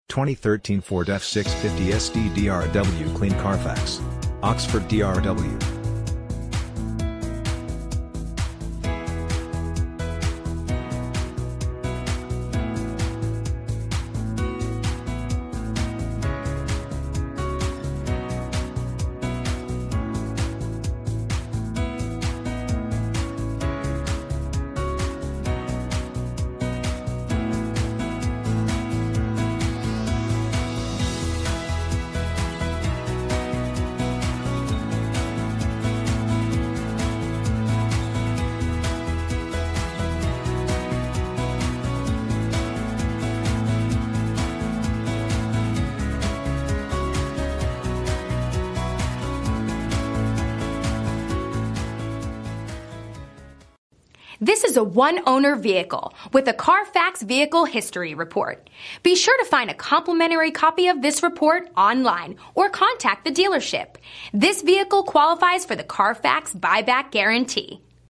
2013 Ford F-650 Drw Clean CARFAX. Oxford Drw. This is a one-owner vehicle with a CARFAX Vehicle History Report. Be sure to find a complimentary copy of this report online or contact the dealership. This vehicle qualifies for the CARFAX Buyback Guarantee.